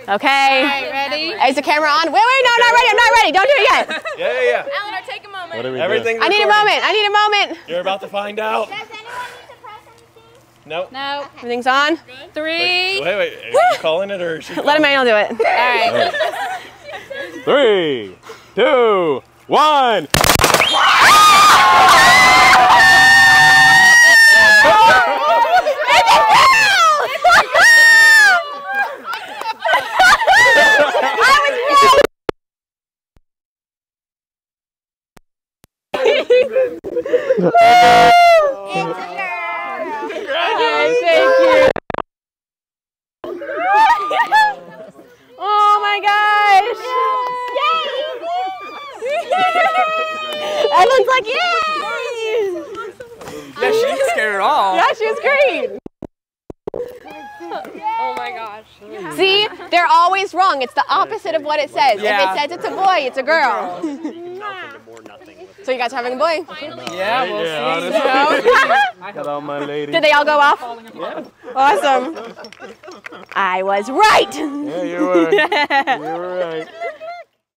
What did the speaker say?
Okay. All right, ready? Is the camera on? Wait, no, I'm not ready. I'm not ready. Don't do it yet. Yeah. Eleanor, take a moment. What are we Everything. I need a moment. I need a moment. You're about to find out. Does anyone need to press anything? Nope. No. Everything's on. 3. Wait. Are you calling it or is she Let Emmanuel do it. All right. 3, 2, 1. Oh my gosh! Everyone's like, yay! Yeah, she didn't scare at all. Yeah, she was great. Oh my gosh. See, they're always wrong. It's the opposite of what it says. Yeah. If it says it's a boy, it's a girl. So you guys are having a boy? Yeah, we'll see. Hello, my lady. Did they all go off? Yeah. Awesome. I was right. Yeah, you were. You were right.